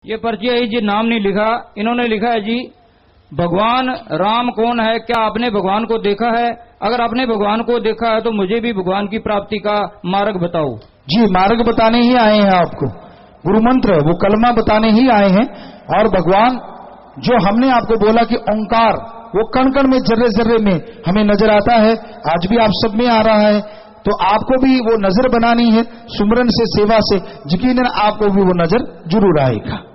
ये पर्ची है जी, नाम नहीं लिखा। इन्होंने लिखा है जी, भगवान राम कौन है, क्या आपने भगवान को देखा है? अगर आपने भगवान को देखा है तो मुझे भी भगवान की प्राप्ति का मार्ग बताओ। जी, मार्ग बताने ही आए हैं आपको, गुरु मंत्र वो कलमा बताने ही आए हैं। और भगवान जो हमने आपको बोला कि ओंकार वो कण कण में, जर्रे जर्रे में हमें नजर आता है, आज भी आप सब में आ रहा है। तो आपको भी वो नजर बनानी है, सुमरन से, सेवा से, यकीनन आपको भी वो नजर जरूर आएगा।